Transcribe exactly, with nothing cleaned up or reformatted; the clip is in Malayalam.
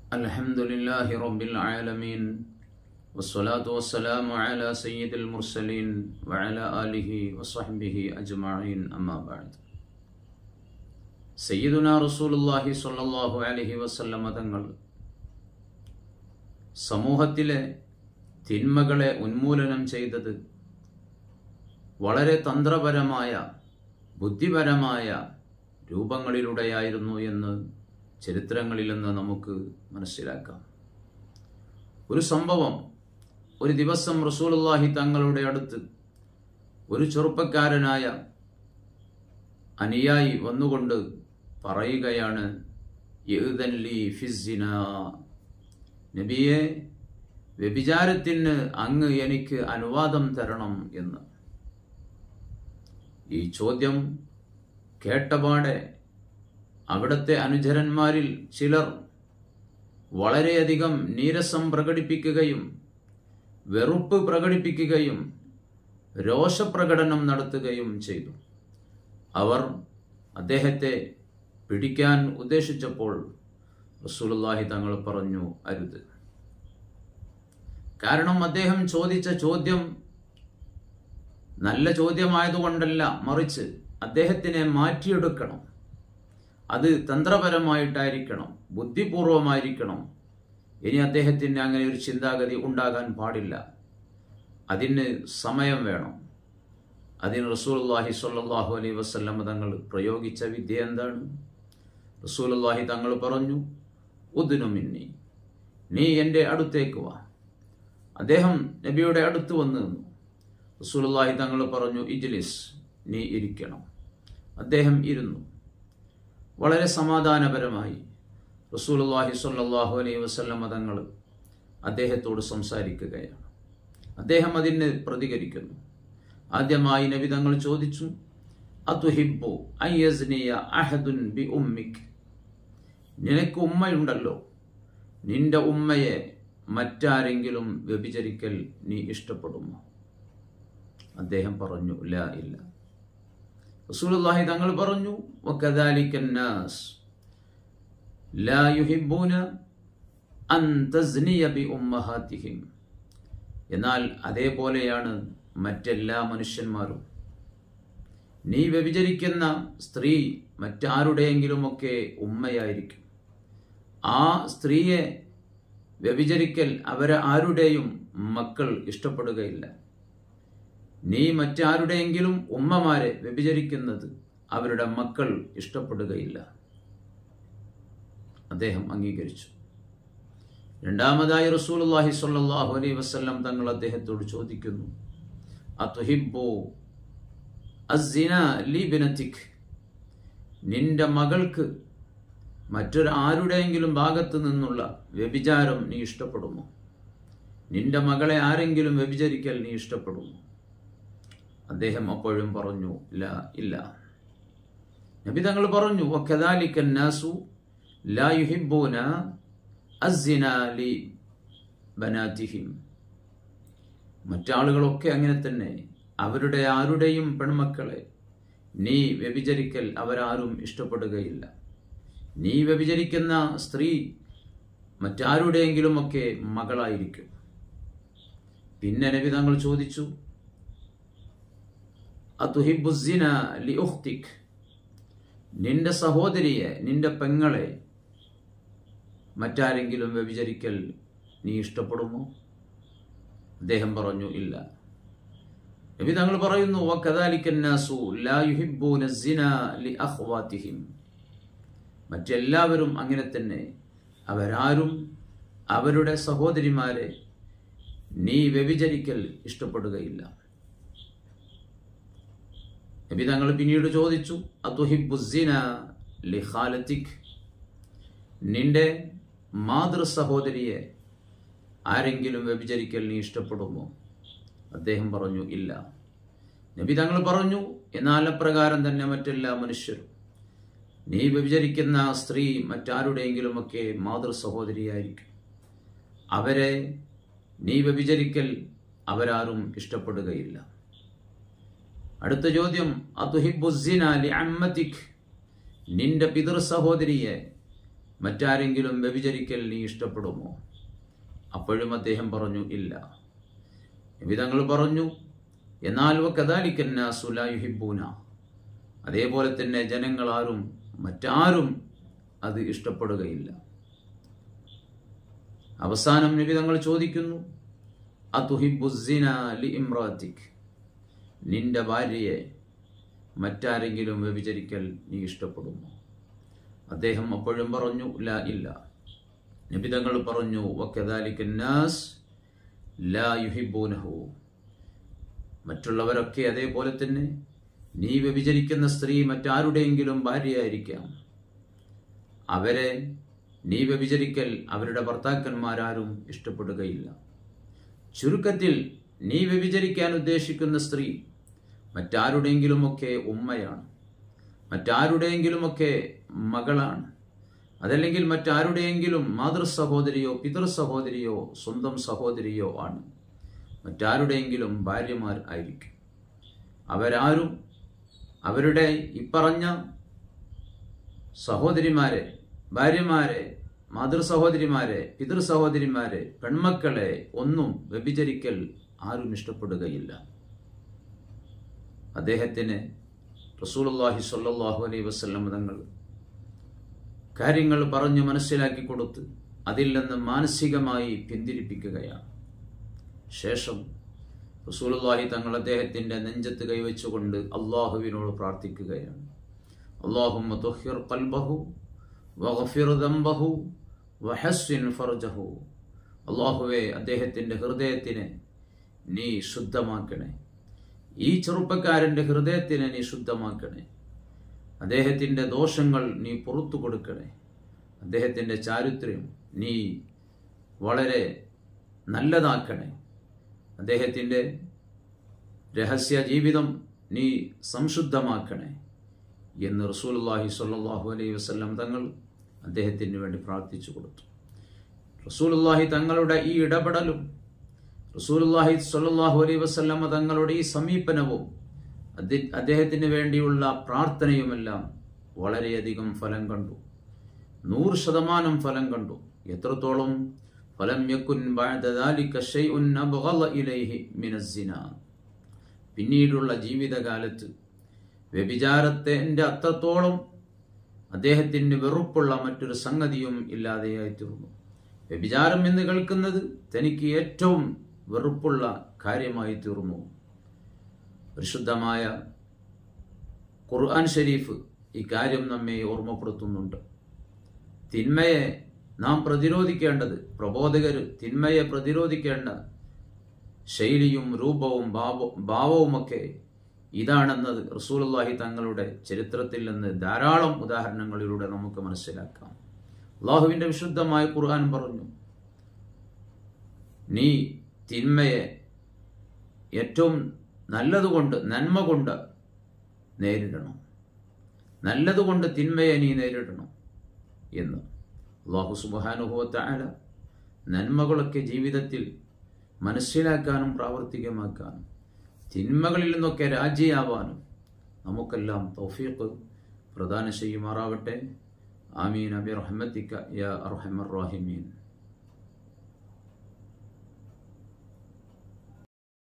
Alhamdulillahi Rabbil Alameen. Wassalatu wassalamu ala Sayyidil Mursaleen wa ala alihi wa sahbihi ajma'in, amma ba'd. Sayyiduna Rasulullahi sallallahu alaihi wasallam തങ്ങൾ സമൂഹത്തിലെ തിന്മകളെ ഉന്മൂലനം ചെയ്തത് വളരെ തന്ത്രപരമായ ബുദ്ധിപരമായ രൂപങ്ങളിലൂടെയായിരുന്നു എന്ന് ചരിത്രങ്ങളിൽ നിന്ന് നമുക്ക് മനസ്സിലാക്കാം. ഒരു സംഭവം, ഒരു ദിവസം റസൂലുള്ളാഹി തങ്ങളുടെ അടുത്ത് ഒരു ചെറുപ്പക്കാരനായ അനുയായി വന്നുകൊണ്ട് പറയുകയാണ്, യഅ്ദൻ ലീ ഫിസ്സിനാ, നബിയെ, വ്യഭിചാരത്തിന് അങ്ങ് എനിക്ക് അനുവാദം തരണം എന്ന്. ഈ ചോദ്യം കേട്ടപാടെ അവിടുത്തെ അനുചരന്മാരിൽ ചിലർ വളരെയധികം നീരസം പ്രകടിപ്പിക്കുകയും വെറുപ്പ് പ്രകടിപ്പിക്കുകയും രോഷപ്രകടനം നടത്തുകയും ചെയ്തു. അവർ അദ്ദേഹത്തെ പിടിക്കാൻ ഉദ്ദേശിച്ചപ്പോൾ റസൂലുള്ളാഹി തങ്ങൾ പറഞ്ഞു, അരുത്. കാരണം അദ്ദേഹം ചോദിച്ച ചോദ്യം നല്ല ചോദ്യമായതുകൊണ്ടല്ല, മറിച്ച് അദ്ദേഹത്തിനെ മാറ്റിയെടുക്കണം. അത് തന്ത്രപരമായിട്ടായിരിക്കണം, ബുദ്ധിപൂർവമായിരിക്കണം. ഇനി അദ്ദേഹത്തിന് അങ്ങനെ ഒരു ചിന്താഗതി ഉണ്ടാകാൻ പാടില്ല. അതിന് സമയം വേണം. അതിന് റസൂലുള്ളാഹി സ്വല്ലല്ലാഹു അലൈഹി വസല്ലം തങ്ങൾ പ്രയോഗിച്ച വിദ്യ എന്താണ്? റസൂലുള്ളാഹി തങ്ങൾ പറഞ്ഞു, ഉദ്നു മിന്നി, നീ എൻ്റെ അടുത്തേക്ക് വാ. അദ്ദേഹം നബിയുടെ അടുത്ത് വന്നു നിന്നു. റസൂലുള്ളാഹി തങ്ങൾ പറഞ്ഞു, ഇജ്ലിസ്, നീ ഇരിക്കണം. അദ്ദേഹം ഇരുന്നു. വളരെ സമാധാനപരമായി റസൂലുള്ളാഹി സ്വല്ലല്ലാഹു അലൈഹി വസല്ലം തങ്ങൾ അദ്ദേഹത്തോട് സംസാരിക്കുകയാണ്. അദ്ദേഹം അതിന് പ്രതികരിക്കുന്നു. ആദ്യമായി നബി തങ്ങൾ ചോദിച്ചു, അതുഹിബ്ബു അൻ യസ്നിയ അഹദുൻ ബി ഉമ്മിക്, നിനക്ക് ഉമ്മയുണ്ടല്ലോ, നിന്റെ ഉമ്മയെ മറ്റാരെങ്കിലും വ്യഭിചരിക്കൽ നീ ഇഷ്ടപ്പെടുമോ? അദ്ദേഹം പറഞ്ഞു, ലാ, ഇല്ല. റസൂലുള്ളാഹി തങ്ങൾ പറഞ്ഞു, വകദാലിക നാസ് ലാ യുഹിബ്ബൂന അൻ തസ്നിയ ബി ഉമ്മഹാതിഹിം, എന്നാൽ അതേപോലെയാണ് മറ്റെല്ലാ മനുഷ്യന്മാരും. നീ വ്യഭിചരിക്കുന്ന സ്ത്രീ മറ്റാരുടെയെങ്കിലുമൊക്കെ ഉമ്മയായിരിക്കും. ആ സ്ത്രീയെ വ്യഭിചരിക്കൽ അവരെ ആരുടെയും മക്കൾ ഇഷ്ടപ്പെടുകയില്ല. നീ മറ്റാരുടെയെങ്കിലും ഉമ്മമാരെ വ്യഭിചരിക്കുന്നത് അവരുടെ മക്കൾ ഇഷ്ടപ്പെടുകയില്ല. അദ്ദേഹം അംഗീകരിച്ചു. രണ്ടാമതായി റസൂലുള്ളാഹി സ്വല്ലല്ലാഹു അലൈഹി വസല്ലം തങ്ങൾ അദ്ദേഹത്തോട് ചോദിക്കുന്നു, അതുഹിബ്ബു അസ്സിനാ ലിബ്നതിക്, നിന്റെ മകൾക്ക് മറ്റൊരു ആരുടെയെങ്കിലും ഭാഗത്ത് നിന്നുള്ള വ്യഭിചാരം നീ ഇഷ്ടപ്പെടുമോ? നിന്റെ മകളെ ആരെങ്കിലും വ്യഭിചരിക്കൽ നീ ഇഷ്ടപ്പെടുമോ? അദ്ദേഹം അപ്പോഴും പറഞ്ഞു, ലാ, ഇല്ല. നബി തങ്ങൾ പറഞ്ഞു, വകദാലിക നാസു ലാ യുഹിബ്ബൂന അസ്സിനാ ലി ബനാതിഹിം, മറ്റാളുകളൊക്കെ അങ്ങനെ തന്നെ അവരുടെ ആരുടെയും പെൺമക്കളെ നീ വ്യഭിചരിക്കൽ അവരാരും ഇഷ്ടപ്പെടുകയില്ല. നീ വ്യഭിചരിക്കുന്ന സ്ത്രീ മറ്റാരുടെയെങ്കിലുമൊക്കെ മകളായിരിക്കും. പിന്നെ നബി തങ്ങൾ ചോദിച്ചു, അതുഹിബ്ബു സിനാ ലി ഉഖ്തിക്, നിന്റെ സഹോദരിയെ, നിന്റെ പെങ്ങളെ മറ്റാരെങ്കിലും വ്യഭിചരിക്കൽ നീ ഇഷ്ടപ്പെടുമോ? അദ്ദേഹം പറഞ്ഞു, ഇല്ല. നബി തങ്ങൾ പറയുന്നു, വകദാലിക നാസു ലാ യുഹിബ്ബൂന സിനാ ലി അഖ്വാതിഹിം, മറ്റെല്ലാവരും അങ്ങനെ തന്നെ അവരാരും അവരുടെ സഹോദരിമാരെ നീ വ്യഭിചരിക്കൽ ഇഷ്ടപ്പെടുകയില്ല. നബി തങ്ങൾ പിന്നീട് ചോദിച്ചു, അതുഹിബ്ബു സിനാ ലി ഖാലതിക്, നിന്റെ മാതൃ സഹോദരിയെ ആരെങ്കിലും വ്യഭിചരിക്കൽ നീ ഇഷ്ടപ്പെടുമോ? അദ്ദേഹം പറഞ്ഞു, ഇല്ല. നബി തങ്ങൾ പറഞ്ഞു, എന്നാൽ അപ്രകാരം തന്നെ മറ്റെല്ലാ മനുഷ്യരും, നീ വ്യഭിചരിക്കുന്ന സ്ത്രീ മറ്റാരുടെയെങ്കിലുമൊക്കെ മാതൃ സഹോദരിയായിരിക്കും. അവരെ നീ വ്യഭിചരിക്കൽ അവരാരും ഇഷ്ടപ്പെടുകയില്ല. അടുത്ത ചോദ്യം, അതുഹിബ്ബു സിനാ ലി അമ്മതിക്, നിന്റെ പിതൃ സഹോദരിയെ മറ്റാരെങ്കിലും വ്യഭിചരിക്കൽ നീ ഇഷ്ടപ്പെടുമോ? അപ്പോഴും അദ്ദേഹം പറഞ്ഞു ഇല്ല. നബി തങ്ങൾ പറഞ്ഞു, എന്നാൽ വകദാലിക നാസു ലാ യുഹിബ്ബൂന, അതേപോലെ തന്നെ ജനങ്ങൾ ആരും മറ്റാരും അത് ഇഷ്ടപ്പെടുകയില്ല. അവസാനം നബി തങ്ങൾ ചോദിക്കുന്നു, അതുഹിബ്ബുസ്സിന ലിഇംറാതിക്, നിന്റെ ഭാര്യയെ മറ്റാരെങ്കിലും വ്യഭിചരിക്കൽ നീ ഇഷ്ടപ്പെടുമോ? അദ്ദേഹം അപ്പോഴും പറഞ്ഞു ലാ ഇല്ല. നബി തങ്ങൾ പറഞ്ഞു വകദാലിക നാസ് ലാ യുഹിബ്ബൂനഹു, മറ്റുള്ളവരൊക്കെ അതേപോലെ തന്നെ നീ വ്യഭിചരിക്കുന്ന സ്ത്രീ മറ്റാരുടെയെങ്കിലും ഭാര്യയായിരിക്കാം, അവരെ നീ വ്യഭിചരിക്കൽ അവരുടെ ഭർത്താക്കന്മാരാരും ഇഷ്ടപ്പെടുകയില്ല. ചുരുക്കത്തിൽ നീ വ്യഭിചരിക്കാൻ ഉദ്ദേശിക്കുന്ന സ്ത്രീ മറ്റാരുടെയെങ്കിലുമൊക്കെ ഉമ്മയാണ്, മറ്റാരുടെയെങ്കിലുമൊക്കെ മകളാണ്, അതല്ലെങ്കിൽ മറ്റാരുടെയെങ്കിലും മാതൃ സഹോദരിയോ പിതൃ സഹോദരിയോ സ്വന്തം സഹോദരിയോ ആണ്, മറ്റാരുടെയെങ്കിലും ഭാര്യമാർ ആയിരിക്കും. അവരാരും അവരുടെ ഇപ്പറഞ്ഞ സഹോദരിമാരെ, ഭാര്യമാരെ, മാതൃ സഹോദരിമാരെ, പിതൃ സഹോദരിമാരെ, പെൺമക്കളെ ഒന്നും വ്യഭിചരിക്കൽ ആരും ഇഷ്ടപ്പെടുകയില്ല. അദ്ദേഹത്തിന് റസൂലുള്ളാഹി സ്വല്ലല്ലാഹു അലൈഹി വസല്ലം തങ്ങൾ കാര്യങ്ങൾ പറഞ്ഞു മനസ്സിലാക്കി കൊടുത്ത് അതിൽ നിന്ന് മാനസികമായി പിന്തിരിപ്പിക്കുകയാണ്. ശേഷം റസൂലുള്ളാഹി തങ്ങൾ അദ്ദേഹത്തിന്റെ നെഞ്ചത്ത് കൈവച്ചുകൊണ്ട് അള്ളാഹുവിനോട് പ്രാർത്ഥിക്കുകയാണ്. അല്ലാഹുമ്മ തുഹിർ ഖൽബഹു വഗ്ഫിർ ദംബഹു വഹസ്സിൻ ഫർജഹു. അല്ലാഹുവേ, അദ്ദേഹത്തിന്റെ ഹൃദയത്തിനെ നീ ശുദ്ധമാക്കണേ, ഈ ചെറുപ്പക്കാരന്റെ ഹൃദയത്തിനെ നീ ശുദ്ധമാക്കണേ, അദ്ദേഹത്തിന്റെ ദോഷങ്ങൾ നീ പുറത്തു കൊടുക്കണേ, അദ്ദേഹത്തിന്റെ ചാരിത്രം നീ വളരെ നല്ലതാക്കണേ, അദ്ദേഹത്തിന്റെ രഹസ്യ ജീവിതം നീ സംശുദ്ധമാക്കണേ എന്ന് റസൂലുള്ളാഹി സ്വല്ലല്ലാഹു അലൈഹി വസല്ലം തങ്ങൾ അദ്ദേഹത്തിന് വേണ്ടി പ്രാർത്ഥിച്ചു കൊടുത്തു. റസൂലുള്ളാഹി തങ്ങളുടെ ഈ ഇടപെടലും റസൂലുള്ളാഹി സ്വല്ലല്ലാഹു അലൈഹി വസല്ലം തങ്ങളുടെ ഈ സമീപനവും അദ്ദേഹത്തിന് വേണ്ടിയുള്ള പ്രാർത്ഥനയുമെല്ലാം വളരെയധികം ഫലം കണ്ടു, നൂറ് ശതമാനം ഫലം കണ്ടു. എത്രത്തോളം? ഫലം യകുൻ ബഅദ ദാലിക ശൈഉൻ അബ്ഗള ഇലൈഹി മിനസ്സിന, പിന്നീടുള്ള ജീവിതകാലത്ത് വ്യഭിചാരത്തിന്റെ അത്രത്തോളം അദ്ദേഹത്തിന് വെറുപ്പുള്ള മറ്റൊരു സംഗതിയും ഇല്ലാതെയായി തീർന്നു. വ്യഭിചാരം എന്ന് കേൾക്കുന്നത് തനിക്ക് ഏറ്റവും വെറുപ്പുള്ള കാര്യമായി തീർന്നു. പരിശുദ്ധമായ ഖുർആൻ ഷരീഫ് ഈ കാര്യം നമ്മെ ഓർമ്മപ്പെടുത്തുന്നുണ്ട്. തിന്മയെ നാം പ്രതിരോധിക്കേണ്ടത്, പ്രബോധകർ തിന്മയെ പ്രതിരോധിക്കേണ്ട ശൈലിയും രൂപവും ഭാവവുമൊക്കെ ഇതാണെന്നത് റസൂലുള്ളാഹി തങ്ങളുടെ ചരിത്രത്തിൽ നിന്ന് ധാരാളം ഉദാഹരണങ്ങളിലൂടെ നമുക്ക് മനസ്സിലാക്കാം. അല്ലാഹുവിന്റെ വിശുദ്ധമായ ഖുർആൻ പറഞ്ഞു, നീ തിന്മയെ ഏറ്റവും നല്ലതുകൊണ്ട്, നന്മ കൊണ്ട് നേരിടണം, നല്ലതുകൊണ്ട് തിന്മയെ നീ നേരിടണം എന്ന്. അല്ലാഹു സുബ്ഹാനഹു വ തആല നന്മകളൊക്കെ ജീവിതത്തിൽ മനസ്സിലാക്കാനും പ്രാവർത്തികമാക്കാനും തിന്മകളിൽ നിന്നൊക്കെ രാജിയാവാനും നമുക്കെല്ലാം തൗഫീഖ് പ്രദാനം ചെയ്യുമാറാവട്ടെ. ആമീൻ ബിറഹ്മതിക യാ അർഹമർ റഹീമീൻ.